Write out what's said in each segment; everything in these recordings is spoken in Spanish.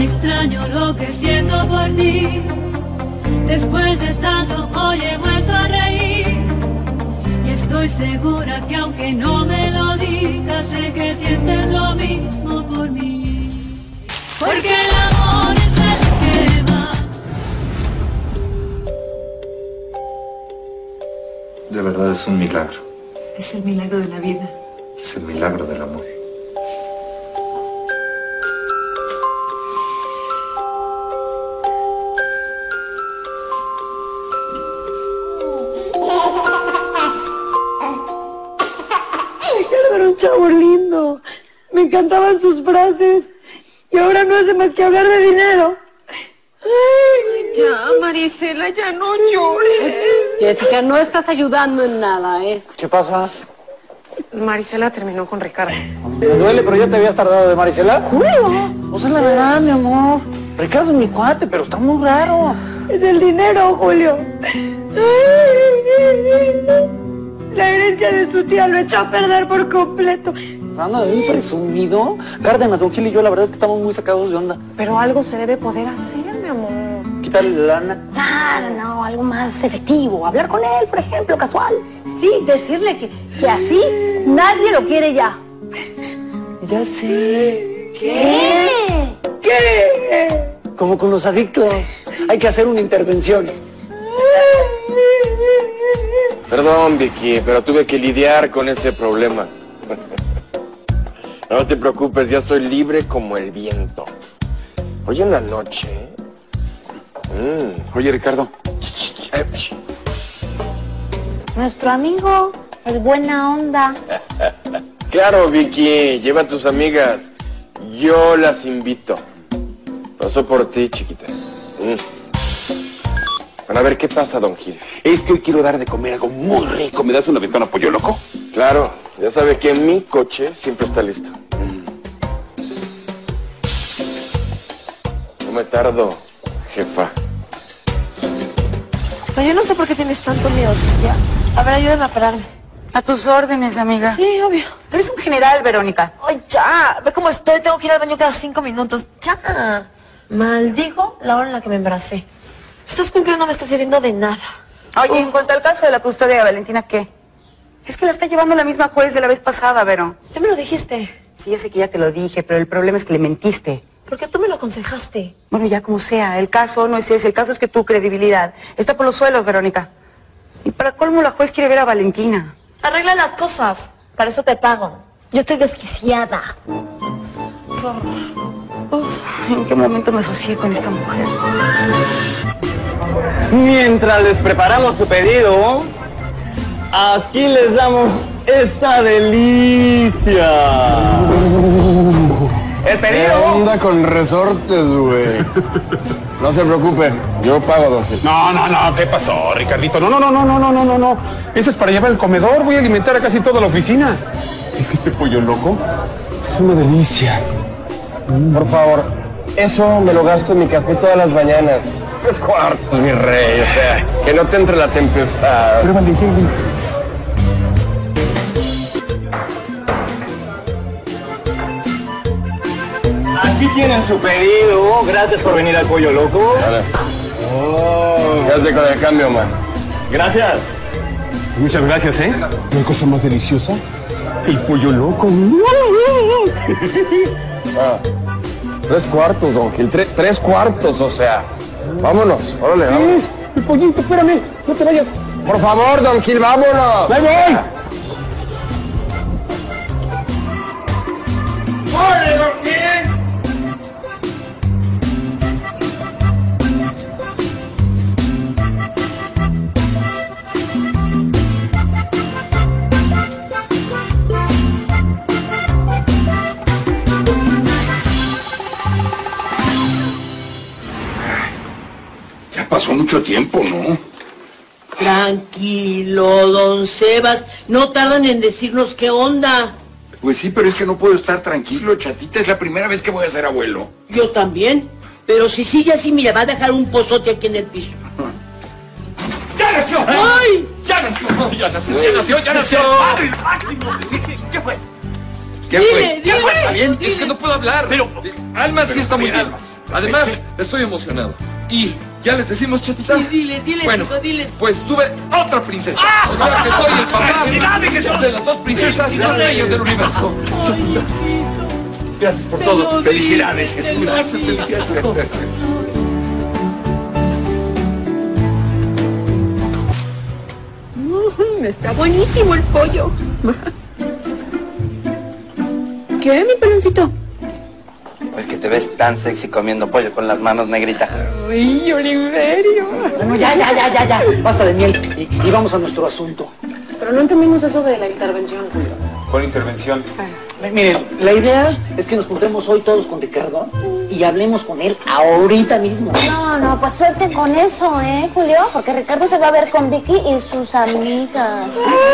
extraño lo que siento por ti. Después de tanto hoy he vuelto a reír. Y estoy segura que aunque no me lo digas, sé que sientes lo mismo por mí. Porque el amor es el que va. De verdad es un milagro. Es el milagro de la vida. Es el milagro del amor. Era un chavo lindo. Me encantaban sus frases. Y ahora no hace más que hablar de dinero. Ay, Ya, Marisela, ya no llores. Jessica, no estás ayudando en nada, ¿eh? ¿Qué pasa? Marisela terminó con Ricardo. Me duele, pero ya te habías tardado de Marisela. ¡Julio! Pues es la verdad, mi amor. Ricardo es mi cuate, pero está muy raro. Es el dinero, Julio. La herencia de su tía lo echó a perder por completo. Anda de un presumido. Cárdenas, don Gil y yo, la verdad es que estamos muy sacados de onda. Pero algo se debe poder hacer, mi amor. Quítale la lana. Claro, no, algo más efectivo. Hablar con él, por ejemplo, casual. Sí, decirle que así nadie lo quiere ya. Ya sé. ¿Qué? ¿Qué? Como con los adictos. Hay que hacer una intervención. Perdón, Vicky, pero tuve que lidiar con ese problema. No te preocupes, ya soy libre como el viento. Hoy en la noche... Oye, Ricardo. Nuestro amigo es buena onda. Claro, Vicky, lleva a tus amigas. Yo las invito. Paso por ti, chiquita. Bueno, a ver, ¿qué pasa, don Gil? Es que hoy quiero dar de comer algo muy rico. ¿Me das una ventana pollo loco? Claro, ya sabe que mi coche siempre está listo. No me tardo, jefa. Pero yo no sé por qué tienes tanto miedo, Silvia. A ver, ayúdame a pararme. A tus órdenes, amiga. Sí, obvio. Eres un general, Verónica. Ay, ya. Ve cómo estoy. Tengo que ir al baño cada 5 minutos. Ya. Maldigo la hora en la que me embaracé. Estás con que no me está sirviendo de nada. Oye, en cuanto al caso de la custodia de Valentina, ¿qué? Es que la está llevando la misma juez de la vez pasada, Vero. Ya me lo dijiste. Sí, ya sé que ya te lo dije, pero el problema es que le mentiste. Porque tú me lo aconsejaste. Bueno, ya como sea, el caso no es ese, el caso es que tu credibilidad está por los suelos, Verónica. Y para colmo la juez quiere ver a Valentina. Arregla las cosas. Para eso te pago. Yo estoy desquiciada. ¿En qué momento me asocié con esta mujer? Mientras les preparamos su pedido, aquí les damos esta delicia. El ¿Qué pedido. onda con resortes, güey? No se preocupe, yo pago, don Gil. No, ¿qué pasó, Ricardito? No. Eso es para llevar al comedor. Voy a alimentar a casi toda la oficina. Es que este pollo loco es una delicia. Por favor, eso me lo gasto en mi café todas las mañanas. 3 cuartos, mi rey, o sea, que no te entre la tempestad. Pero Valentín. Aquí tienen su pedido. Gracias por venir al Pollo Loco. Quédate con el cambio, man. Gracias. Muchas gracias, ¿eh? No hay cosa más deliciosa. El pollo loco. 3 cuartos, don Gil. 3 cuartos, o sea. Vámonos, órale, vámonos. El pollito, espérame. No te vayas. Por favor, don Gil, vámonos. ¡Ahí voy! ¡Órale, don Gil! Pasó mucho tiempo, ¿no? Tranquilo, don Sebas. No tardan en decirnos qué onda. Pues sí, pero es que no puedo estar tranquilo, chatita. Es la primera vez que voy a ser abuelo. Yo también. Pero si sigue así, mira, va a dejar un pozote aquí en el piso. ¡Ya nació! ¡Ay! ¡Ya nació! ¡Ya nació! ¿Qué fue? ¿Qué Dile, fue? dile, ¿Está bien? dile. Es que no puedo hablar. Pero Alma sí está muy bien. Además, estoy emocionado. Y ya les decimos, Chatita. Sí, diles, bueno, hijo, diles. Pues tuve otra princesa. O sea que soy el papá de las dos princesas y los reyes del universo. Gracias por todo. Felicidades, Jesús. Gracias, felicidades. Está buenísimo el pollo. ¿Qué, mi peloncito? Es que te ves tan sexy comiendo pollo con las manos, negrita. Ay, Oliverio. Bueno, ya. Basta de miel y vamos a nuestro asunto. Pero no entendimos eso de la intervención. ¿Cuál intervención? Miren, la idea es que nos juntemos hoy todos con Ricardo y hablemos con él ahorita mismo. No, pues suerte con eso, Julio? Porque Ricardo se va a ver con Vicky y sus amigas.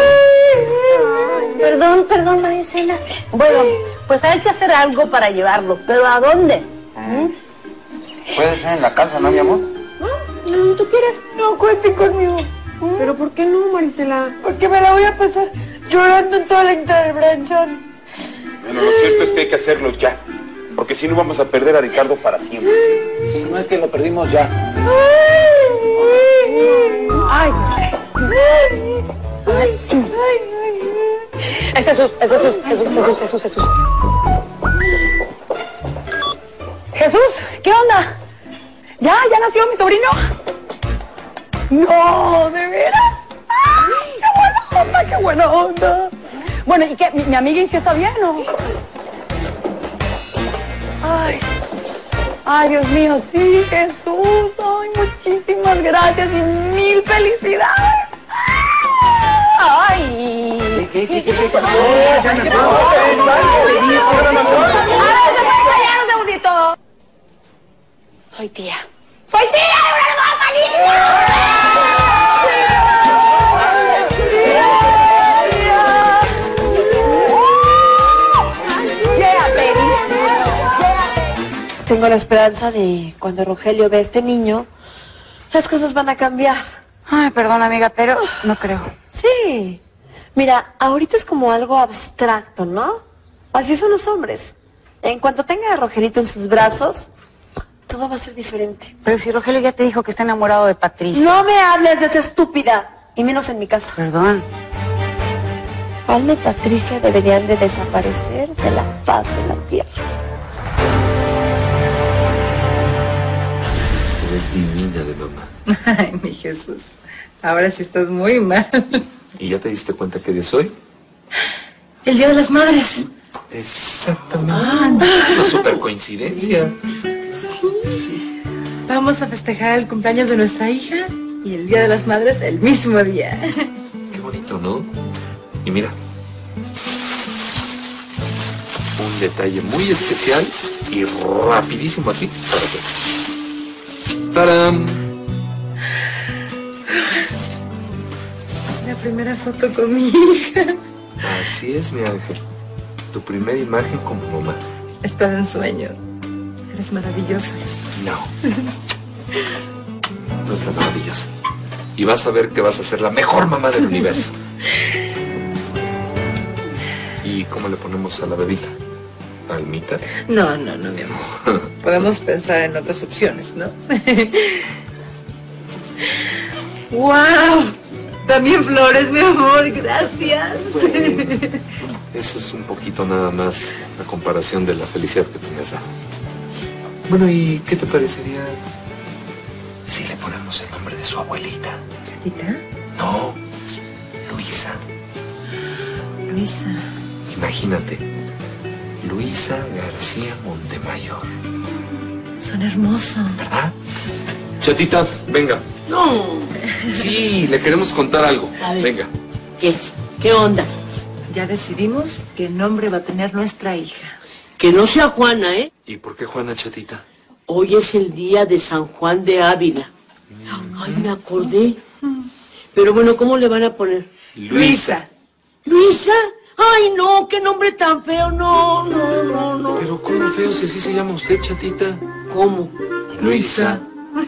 Perdón, Maricela. Bueno, pues hay que hacer algo para llevarlo, pero ¿a dónde? Puede ser en la casa, ¿no, mi amor? No, ¿tú quieres? No, cuenten conmigo. ¿Pero por qué no, Maricela? Porque me la voy a pasar llorando en toda la intervención. Bueno, lo cierto es que hay que hacerlo ya, porque si no vamos a perder a Ricardo para siempre. No es que lo perdimos ya. Ay. Es Jesús. Jesús, ¿qué onda? ¿Ya nació mi sobrino? No, ¿de veras? ¡Ay, qué buena onda! Bueno, ¿y qué? ¿Mi amiga sí está bien o...? Ay, Dios mío, sí, Jesús. Ay, muchísimas gracias y mil felicidades. Ay. ¿Qué pasó? Soy tía. ¡Soy tía de una hermosa niña! Tengo la esperanza de cuando Rogelio ve a este niño, las cosas van a cambiar. Ay, perdón, amiga, pero no creo. Sí. Mira, ahorita es como algo abstracto, ¿no? Así son los hombres. En cuanto tenga a Rogelito en sus brazos, todo va a ser diferente. Pero si Rogelio ya te dijo que está enamorado de Patricia. No me hables de esa estúpida, y menos en mi casa. Perdón. Alma y Patricia deberían de desaparecer de la faz de la tierra. Eres divina de mamá. Ay, mi Jesús. Ahora sí estás muy mal. ¿Y ya te diste cuenta qué día es hoy? El Día de las Madres. Exactamente. Es una super coincidencia. Sí. Vamos a festejar el cumpleaños de nuestra hija y el Día de las Madres el mismo día. Qué bonito, ¿no? Y mira. Un detalle muy especial y rapidísimo así. Para que... ¡Tarán! La primera foto con mi hija. Así es, mi ángel. Tu primera imagen como mamá. Estaba en sueño. Eres maravilloso, Jesús. No. Tú estás maravillosa. Y vas a ver que vas a ser la mejor mamá del universo. ¿Y cómo le ponemos a la bebita? ¿Almita? No, mi amor. Podemos pensar en otras opciones, ¿no? ¡Wow! También flores, mi amor, gracias. Bueno, eso es un poquito nada más la comparación de la felicidad que tú me has dado. Bueno, ¿y qué te parecería si le ponemos el nombre de su abuelita? ¿Chatita? No, Luisa. Luisa. Imagínate, Luisa García Montemayor. Son hermosos. ¿Verdad? Chatita, venga. No. Sí, le queremos contar algo. A ver. Venga. ¿Qué onda? Ya decidimos qué nombre va a tener nuestra hija. Que no sea Juana, ¿eh? ¿Y por qué Juana, Chatita? Hoy es el día de San Juan de Ávila. Ay, me acordé. Pero bueno, ¿cómo le van a poner? Luisa. ¿Luisa? Ay, no, qué nombre tan feo. No. Pero ¿cómo feo si así se llama usted, Chatita? ¿Cómo? Luisa.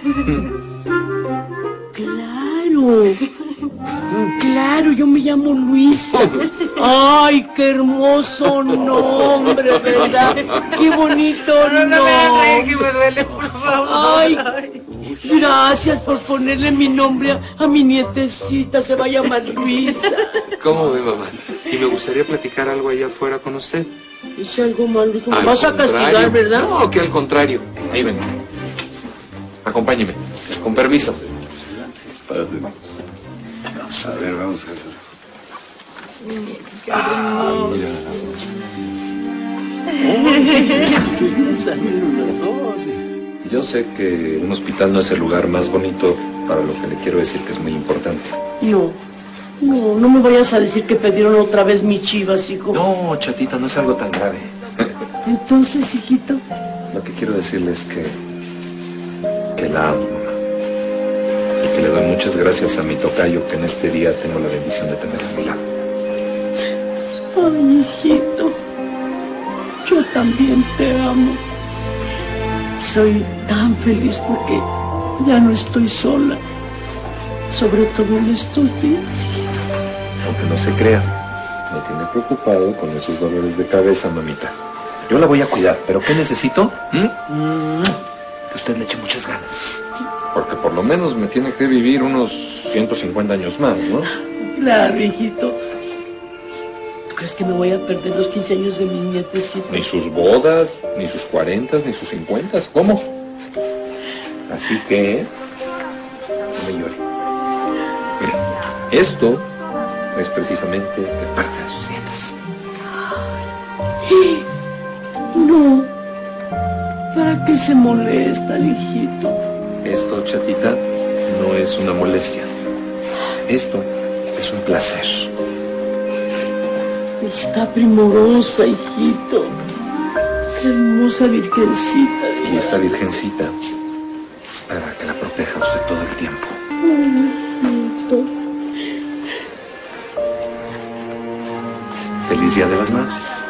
Claro, yo me llamo Luisa. Ay, qué hermoso nombre, ¿verdad? Qué bonito nombre. No me hagas reír, que me duele. Ay, gracias por ponerle mi nombre a mi nietecita. Se va a llamar Luisa. ¿Cómo ve, mamá? Y me gustaría platicar algo allá afuera con usted. Hice algo malo, hijo. Me vas a castigar, ¿verdad? No, que al contrario. Ahí ven. Acompáñeme. Con permiso. A ver, vamos a hacer. Yo sé que un hospital no es el lugar más bonito, para lo que le quiero decir que es muy importante. No me vayas a decir que perdieron otra vez mis chivas, hijo. No, chatita, no es algo tan grave. Entonces, hijito. Lo que quiero decirle es que la amo, mamá. Y que le doy muchas gracias a mi tocayo, que en este día tengo la bendición de tenerla a mi lado. Ay, hijito. Yo también te amo. Soy tan feliz porque ya no estoy sola. Sobre todo en estos días, hijito. Aunque no se crea, me tiene preocupado con esos dolores de cabeza, mamita. Yo la voy a cuidar, pero ¿qué necesito? Que usted le eche muchas ganas. Porque por lo menos me tiene que vivir unos 150 años más, ¿no? Claro, hijito. ¿Tú crees que me voy a perder los 15 años de mi nietecita? Ni sus bodas, ni sus 40, ni sus 50. ¿Cómo? Así que no me llore. Mira, esto es precisamente de parte de sus nietas. No. ¿Para qué se molestan, hijito? Esto, chatita, no es una molestia. Esto es un placer. Está primorosa, hijito. Qué hermosa virgencita. Y esta virgencita es para que la proteja a usted todo el tiempo. Hijito. Feliz Día de las Madres.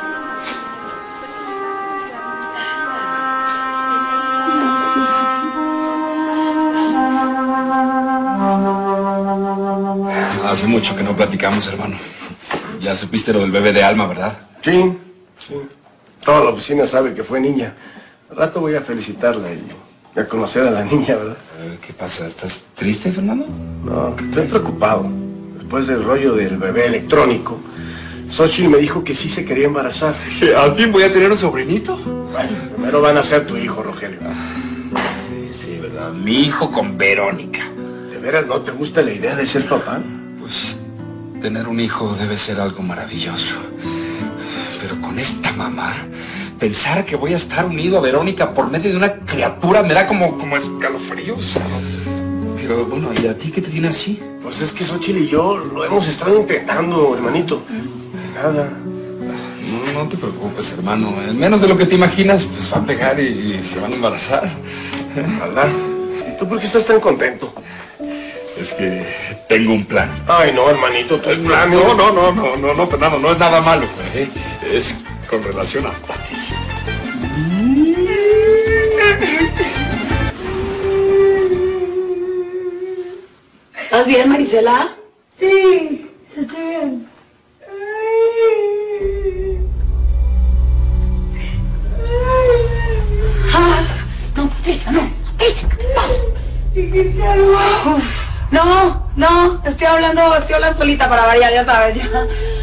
Hace mucho que no platicamos, hermano. Ya supiste lo del bebé de Alma, ¿verdad? Sí. Toda la oficina sabe que fue niña. Al rato voy a felicitarla y a conocer a la niña, ¿verdad? ¿Qué pasa? ¿Estás triste, Fernando? No, que estoy preocupado. Después del rollo del bebé electrónico, Xochitl me dijo que sí se quería embarazar. ¿Al fin voy a tener un sobrinito? Bueno, primero van a ser tu hijo, Rogelio. Sí, ¿verdad? Mi hijo con Verónica. ¿De veras no te gusta la idea de ser papá? Pues tener un hijo debe ser algo maravilloso. Pero con esta mamá, pensar que voy a estar unido a Verónica por medio de una criatura me da como escalofríos. Pero bueno, ¿y a ti qué te tiene así? Pues es que Xochitl y yo lo hemos estado intentando, hermanito. Nada. No te preocupes, hermano. Menos de lo que te imaginas, pues va a pegar y se van a embarazar. Ojalá. ¿Y tú por qué estás tan contento? Es que tengo un plan. Ay, no, hermanito, tus planes. No, Fernando, no es nada malo. Es con relación a Patricia. ¿Estás bien, Marisela? Sí, estoy bien. No, Patricia, no. Patricia, ¿qué te pasa? ¿Dijiste algo? No, estoy hablando solita para variar, ya sabes.